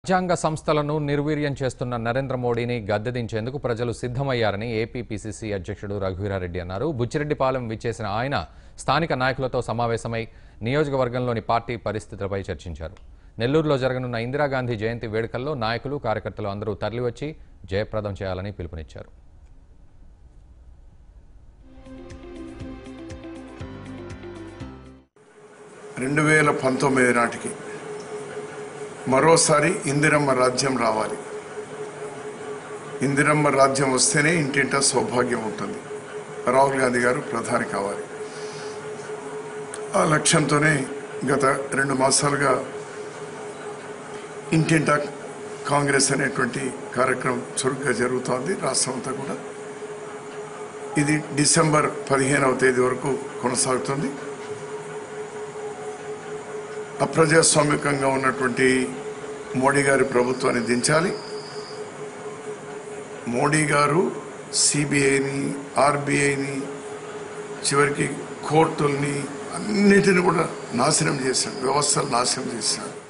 రాజ్యాంగ సంస్థలను నిర్వీర్యం చేస్తున్న నరేంద్ర మోడీని గద్దెదించేందుకు ప్రజలు సిద్ధమయ్యారని ఏపీ పీసీసీ అధ్యక్షుడు రఘువీరారెడ్డి అన్నారు. బుచ్చిరెడ్డిపాలెం విచ్చేసిన ఆయన స్థానిక నాయకులతో సమావేశమై నియోజకవర్గంలోని పార్టీ పరిస్థితులపై చర్చించారు. నెల్లూరులో జరగనున్న ఇందిరాగాంధీ జయంతి వేడుకల్లో నాయకులు కార్యకర్తలు అందరూ తరలివచ్చి జయప్రదం చేయాలని పిలుపునిచ్చారు. నాటికి మరోసారి ఇందిరమ్మ రాజ్యం రావాలి. ఇందిరమ్మ రాజ్యం వస్తేనే ఇంటింటా సౌభాగ్యం ఉంటుంది. రాహుల్ గాంధీ గారు ప్రధాని కావాలి. ఆ లక్ష్యంతోనే గత 2 మాసాలుగా ఇంటింటా కాంగ్రెస్ అనేటువంటి కార్యక్రమం చురుగ్గా జరుగుతోంది రాష్ట్రం అంతా కూడా. ఇది డిసెంబర్ 15వ తేదీ వరకు కొనసాగుతుంది. అప్రజాస్వామికంగా ఉన్నటువంటి మోడీ గారి ప్రభుత్వాన్ని దించాలి. మోడీ గారు సిబిఐని, ఆర్బీఐని, చివరికి కోర్టుల్ని అన్నిటిని కూడా నాశనం చేశాడు, వ్యవస్థలు నాశనం చేశాడు.